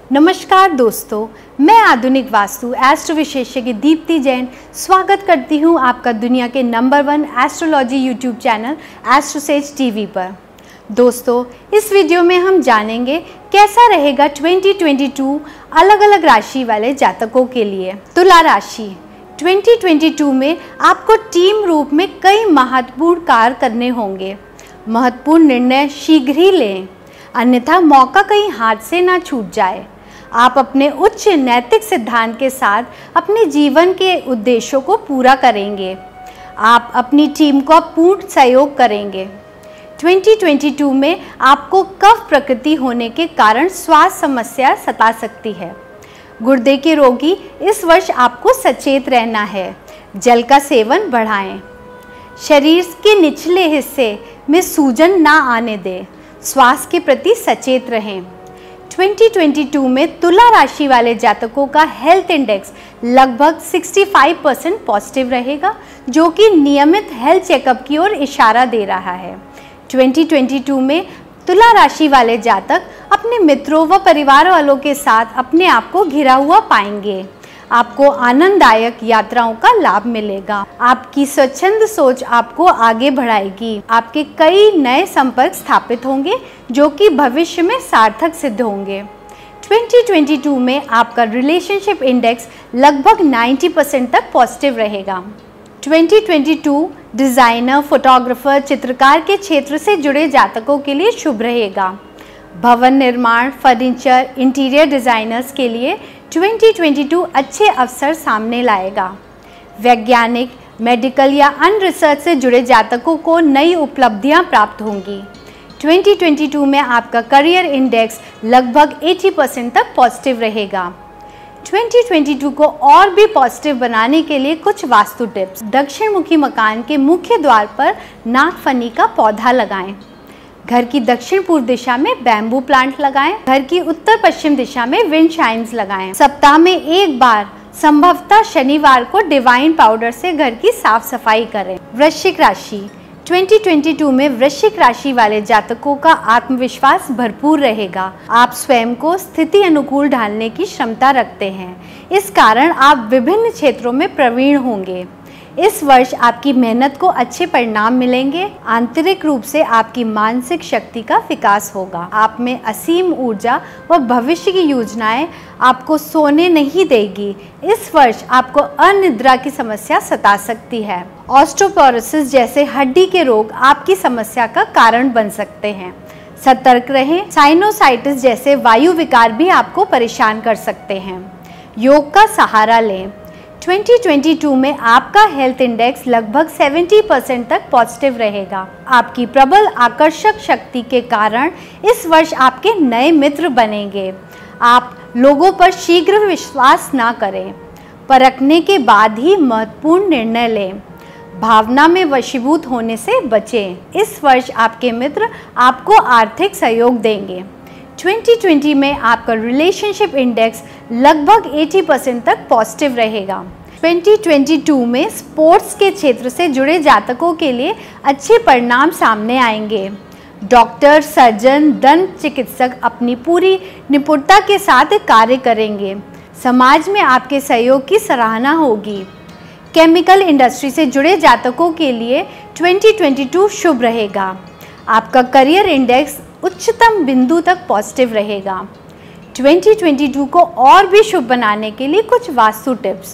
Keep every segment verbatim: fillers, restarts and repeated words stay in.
नमस्कार दोस्तों, मैं आधुनिक वास्तु एस्ट्रो विशेषज्ञ दीप्ति जैन स्वागत करती हूं आपका दुनिया के number one astrology YouTube channel AstroSage TV पर। दोस्तों, इस वीडियो में हम जानेंगे कैसा रहेगा दो हज़ार बाईस अलग अलग राशि वाले जातकों के लिए। तुला राशि, दो हज़ार बाईस में आपको टीम रूप में कई महत्वपूर्ण कार्य करने होंगे। महत्वपूर्ण निर्णय शीघ्र ही लें, अन्यथा मौका कहीं हाथ से ना छूट जाए। आप अपने उच्च नैतिक सिद्धांत के साथ अपने जीवन के उद्देश्यों को पूरा करेंगे। आप अपनी टीम को पूर्ण सहयोग करेंगे। दो हज़ार बाईस में आपको कफ प्रकृति होने के कारण स्वास्थ्य समस्या सता सकती है। गुर्दे के रोगी, इस वर्ष आपको सचेत रहना है। जल का सेवन बढ़ाएं। शरीर के निचले हिस्से में सूजन ना आने दें। स्वास्थ्य के प्रति सचेत रहें। दो हज़ार बाईस में तुला राशि वाले जातकों का हेल्थ इंडेक्स लगभग पैंसठ परसेंट पॉजिटिव रहेगा, जो कि नियमित हेल्थ चेकअप की ओर इशारा दे रहा है। दो हज़ार बाईस में तुला राशि वाले जातक अपने मित्रों व परिवार वालों के साथ अपने आप को घिरा हुआ पाएंगे। आपको आनंददायक यात्राओं का लाभ मिलेगा। आपकी स्वच्छंद सोच आपको आगे बढ़ाएगी। आपके कई नए संपर्क स्थापित होंगे, जो कि भविष्य में सार्थक सिद्ध होंगे। दो हज़ार बाईस में आपका रिलेशनशिप इंडेक्स लगभग नब्बे परसेंट तक पॉजिटिव रहेगा। दो हज़ार बाईस डिज़ाइनर, फोटोग्राफर, चित्रकार के क्षेत्र से जुड़े जातकों के लिए शुभ रहेगा। भवन निर्माण, फर्नीचर, इंटीरियर डिज़ाइनर्स के लिए दो हज़ार बाईस अच्छे अवसर सामने लाएगा। वैज्ञानिक, मेडिकल या अन्य रिसर्च से जुड़े जातकों को नई उपलब्धियां प्राप्त होंगी। दो हज़ार बाईस में आपका करियर इंडेक्स लगभग अस्सी परसेंट तक पॉजिटिव रहेगा। दो हज़ार बाईस को और भी पॉजिटिव बनाने के लिए कुछ वास्तु टिप्स। दक्षिण मुखी मकान के मुख्य द्वार पर नागफनी का पौधा लगाएं। घर की दक्षिण पूर्व दिशा में बैम्बू प्लांट लगाएं। घर की उत्तर पश्चिम दिशा में विंड चाइम्स लगाएं। सप्ताह में एक बार, संभवतः शनिवार को डिवाइन पाउडर से घर की साफ सफाई करें। वृश्चिक राशि, दो हज़ार बाईस में वृश्चिक राशि वाले जातकों का आत्मविश्वास भरपूर रहेगा। आप स्वयं को स्थिति अनुकूल ढालने की क्षमता रखते हैं। इस कारण आप विभिन्न क्षेत्रों में प्रवीण होंगे। इस वर्ष आपकी मेहनत को अच्छे परिणाम मिलेंगे। आंतरिक रूप से आपकी मानसिक शक्ति का विकास होगा। आप में असीम ऊर्जा व भविष्य की योजनाएं आपको सोने नहीं देगी। इस वर्ष आपको अनिद्रा की समस्या सता सकती है। ऑस्टियोपोरोसिस जैसे हड्डी के रोग आपकी समस्या का कारण बन सकते हैं। सतर्क रहें। साइनोसाइटिस जैसे वायु विकार भी आपको परेशान कर सकते हैं। योग का सहारा लें। दो हज़ार बाईस में आपका हेल्थ इंडेक्स लगभग सत्तर परसेंट तक पॉजिटिव रहेगा। आपकी प्रबल आकर्षक शक्ति के कारण इस वर्ष आपके नए मित्र बनेंगे। आप लोगों पर शीघ्र विश्वास ना करें, परखने के बाद ही महत्वपूर्ण निर्णय लें। भावना में वशीभूत होने से बचें। इस वर्ष आपके मित्र आपको आर्थिक सहयोग देंगे। दो हज़ार बीस में आपका रिलेशनशिप इंडेक्स लगभग अस्सी परसेंट तक पॉजिटिव रहेगा। दो हज़ार बाईस में स्पोर्ट्स के क्षेत्र से जुड़े जातकों के लिए अच्छे परिणाम सामने आएंगे। डॉक्टर, सर्जन, दंत चिकित्सक अपनी पूरी निपुणता के साथ कार्य करेंगे। समाज में आपके सहयोग की सराहना होगी। केमिकल इंडस्ट्री से जुड़े जातकों के लिए दो हज़ार बाईस शुभ रहेगा। आपका करियर इंडेक्स उच्चतम बिंदु तक पॉजिटिव रहेगा। दो हज़ार बाईस को और भी शुभ बनाने के लिए कुछ वास्तु टिप्स।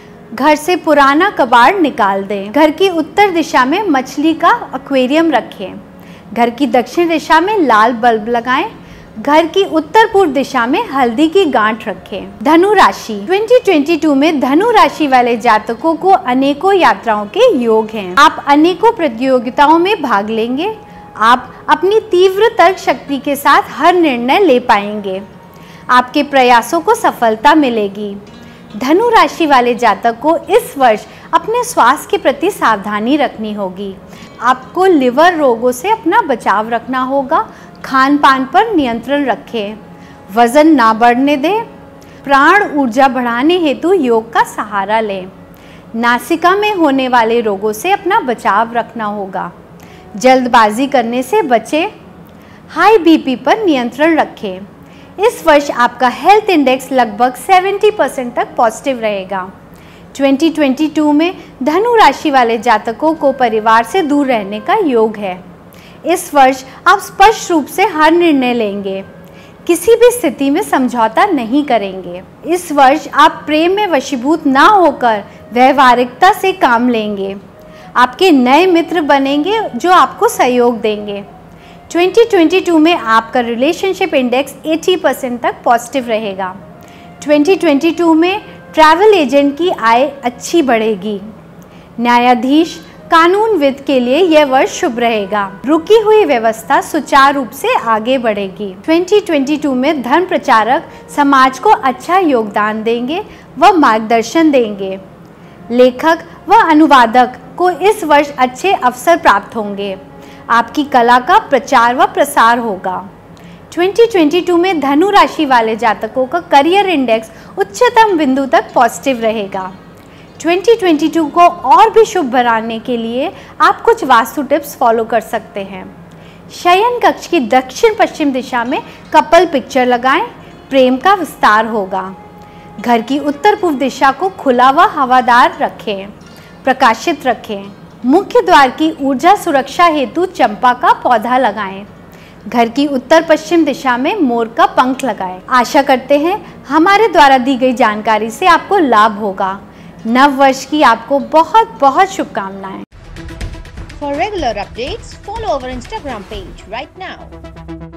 घर से पुराना कबाड़ निकाल दें। घर की उत्तर दिशा में मछली का एक्वेरियम रखें। घर की दक्षिण दिशा में लाल बल्ब लगाएं। घर की उत्तर पूर्व दिशा में हल्दी की गांठ रखें। धनु राशि, दो हज़ार बाईस में धनु राशि वाले जातकों को अनेकों यात्राओं के योग हैं। आप अनेकों प्रतियोगिताओं में भाग लेंगे। आप अपनी तीव्र तर्क शक्ति के साथ हर निर्णय ले पाएंगे। आपके प्रयासों को सफलता मिलेगी। धनु राशि वाले जातक को इस वर्ष अपने स्वास्थ्य के प्रति सावधानी रखनी होगी। आपको लिवर रोगों से अपना बचाव रखना होगा। खान पान पर नियंत्रण रखें। वजन ना बढ़ने दें। प्राण ऊर्जा बढ़ाने हेतु योग का सहारा लें। नासिका में होने वाले रोगों से अपना बचाव रखना होगा। जल्दबाजी करने से बचें। हाई बीपी पर नियंत्रण रखें। इस वर्ष आपका हेल्थ इंडेक्स लगभग सत्तर परसेंट तक पॉजिटिव रहेगा। दो हज़ार बाईस में धनु राशि वाले जातकों को परिवार से दूर रहने का योग है। इस वर्ष आप स्पष्ट रूप से हर निर्णय लेंगे, किसी भी स्थिति में समझौता नहीं करेंगे। इस वर्ष आप प्रेम में वशीभूत ना होकर व्यवहारिकता से काम लेंगे। आपके नए मित्र बनेंगे जो आपको सहयोग देंगे। दो हज़ार बाईस में आपका रिलेशनशिप इंडेक्स अस्सी परसेंट तक पॉजिटिव रहेगा। दो हज़ार बाईस में ट्रैवल एजेंट की आय अच्छी बढ़ेगी। न्यायाधीश, कानूनविद के लिए यह वर्ष शुभ रहेगा। रुकी हुई व्यवस्था सुचारू रूप से आगे बढ़ेगी। दो हज़ार बाईस में धर्म प्रचारक समाज को अच्छा योगदान देंगे व मार्गदर्शन देंगे। लेखक व अनुवादक को इस वर्ष अच्छे अवसर प्राप्त होंगे। आपकी कला का प्रचार व प्रसार होगा। दो हज़ार बाईस में धनु राशि वाले जातकों का करियर इंडेक्स उच्चतम बिंदु तक पॉजिटिव रहेगा। दो हज़ार बाईस को और भी शुभ बनाने के लिए आप कुछ वास्तु टिप्स फॉलो कर सकते हैं। शयन कक्ष की दक्षिण पश्चिम दिशा में कपल पिक्चर लगाएं, प्रेम का विस्तार होगा। घर की उत्तर पूर्व दिशा को खुला व हवादार रखें, प्रकाशित रखें। मुख्य द्वार की ऊर्जा सुरक्षा हेतु चंपा का पौधा लगाएं। घर की उत्तर पश्चिम दिशा में मोर का पंख लगाएं। आशा करते हैं हमारे द्वारा दी गई जानकारी से आपको लाभ होगा। नव वर्ष की आपको बहुत बहुत शुभकामनाएं। For regular updates, follow our Instagram page right now.